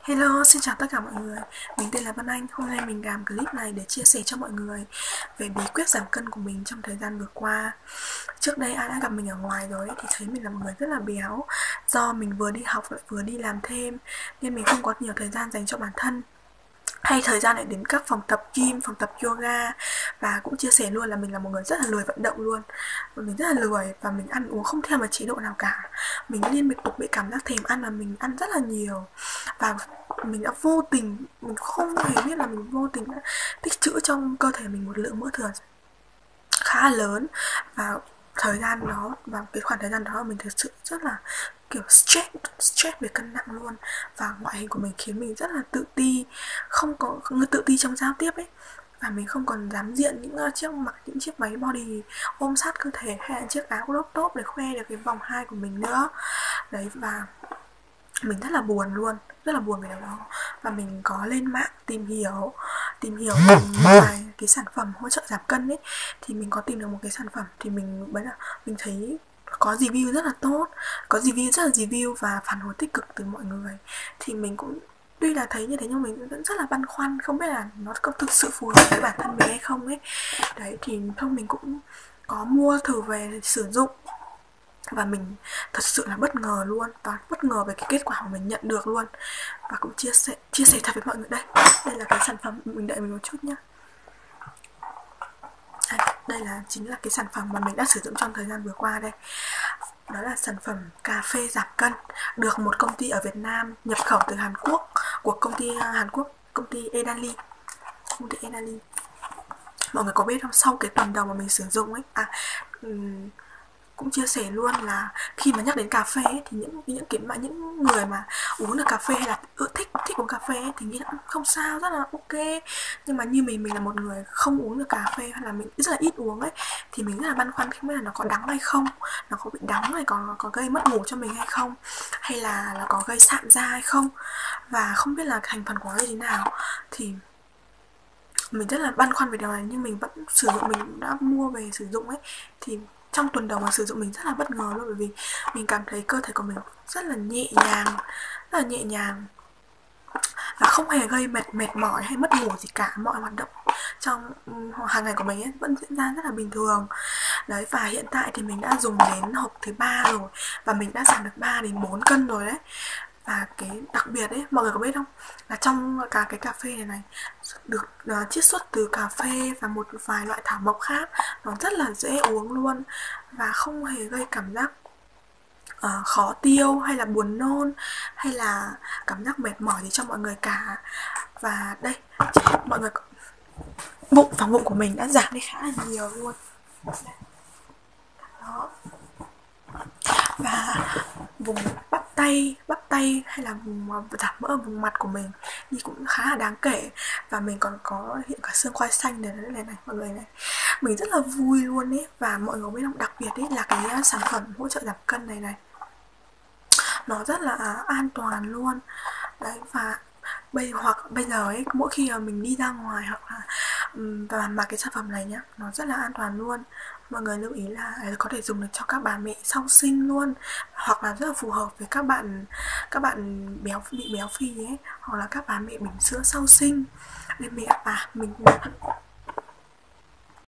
Hello, xin chào tất cả mọi người. Mình tên là Vân Anh. Hôm nay mình làm clip này để chia sẻ cho mọi người về bí quyết giảm cân của mình trong thời gian vừa qua. Trước đây ai đã gặp mình ở ngoài rồi ấy, thì thấy mình là một người rất là béo. Do mình vừa đi học lại vừa đi làm thêm nên mình không có nhiều thời gian dành cho bản thân, hay thời gian để đến các phòng tập gym, phòng tập yoga. Và cũng chia sẻ luôn là mình là một người rất là lười vận động luôn. Mình rất là lười và mình ăn uống không theo một chế độ nào cả. Mình liên tục bị cảm giác thèm ăn và mình ăn rất là nhiều. Và mình đã vô tình, mình không hề biết là mình vô tình đã tích trữ trong cơ thể mình một lượng mỡ thừa khá là lớn. Và cái khoảng thời gian đó mình thực sự rất là kiểu stress về cân nặng luôn. Và ngoại hình của mình khiến mình rất là tự ti, không có tự ti trong giao tiếp ấy. Và mình không còn dám diện những chiếc váy body ôm sát cơ thể, hay là chiếc áo crop top để khoe được cái vòng hai của mình nữa. Đấy, và mình rất là buồn luôn, rất là buồn về điều đó. Và mình có lên mạng tìm hiểu một vài cái sản phẩm hỗ trợ giảm cân ấy. Thì mình có tìm được một cái sản phẩm, thì mình thấy có review rất là tốt, có review và phản hồi tích cực từ mọi người. Thì mình cũng, tuy là thấy như thế nhưng mình vẫn rất là băn khoăn, không biết là nó có thực sự phù hợp với bản thân mình hay không ấy. Đấy, thì thôi mình cũng có mua thử về sử dụng. Và mình thật sự là bất ngờ luôn, và bất ngờ về cái kết quả mà mình nhận được luôn. Và cũng chia sẻ thật với mọi người. Đây là cái sản phẩm, mình đợi mình một chút nhé. Đây chính là cái sản phẩm mà mình đã sử dụng trong thời gian vừa qua đây. Đó là sản phẩm cà phê giảm cân, được một công ty ở Việt Nam nhập khẩu từ Hàn Quốc, của công ty Hàn Quốc, công ty Edali. Mọi người có biết không, sau cái tuần đầu mà mình sử dụng ấy, cũng chia sẻ luôn là khi mà nhắc đến cà phê ấy, thì những người mà uống được cà phê hay là thích uống cà phê ấy, thì nghĩ là không sao, rất là ok. Nhưng mà như mình là một người không uống được cà phê, hay là mình rất là ít uống ấy, thì mình rất là băn khoăn không biết là nó có đắng hay không, nó có bị đắng hay có gây mất ngủ cho mình hay không, hay là nó có gây sạm da hay không, và không biết là thành phần của nó như thế nào. Thì mình rất là băn khoăn về điều này, nhưng mình vẫn sử dụng, mình đã mua về sử dụng ấy. Thì trong tuần đầu mà sử dụng mình rất là bất ngờ luôn, bởi vì mình cảm thấy cơ thể của mình rất là nhẹ nhàng, và không hề gây mệt mỏi hay mất ngủ gì cả. Mọi hoạt động trong hàng ngày của mình ấy vẫn diễn ra rất là bình thường. Đấy, và hiện tại thì mình đã dùng đến hộp thứ 3 rồi, và mình đã giảm được 3 đến 4 cân rồi đấy. Và cái đặc biệt ấy, mọi người có biết không, là trong cả cái cà phê này được chiết xuất từ cà phê và một vài loại thảo mộc khác. Nó rất là dễ uống luôn, và không hề gây cảm giác khó tiêu hay là buồn nôn hay là cảm giác mệt mỏi gì cho mọi người cả. Và đây, mọi người, bụng của mình đã giảm đi khá là nhiều luôn. Đó. Và vùng bắp tay hay là vùng giảm mỡ ở vùng mặt của mình thì cũng khá là đáng kể. Và mình còn có hiện cả xương quai xanh này mọi người này. Mình rất là vui luôn ấy. Và mọi người biết không, đặc biệt ấy là cái sản phẩm hỗ trợ giảm cân này nó rất là an toàn luôn. Đấy, và bây giờ ấy, mỗi khi mà mình đi ra ngoài hoặc là và mà cái sản phẩm này nhá, nó rất là an toàn luôn. Mọi người lưu ý là có thể dùng được cho các bà mẹ sau sinh luôn, hoặc là rất là phù hợp với các bạn bị béo phì ấy, hoặc là các bà mẹ bỉm sữa sau sinh. Nên mình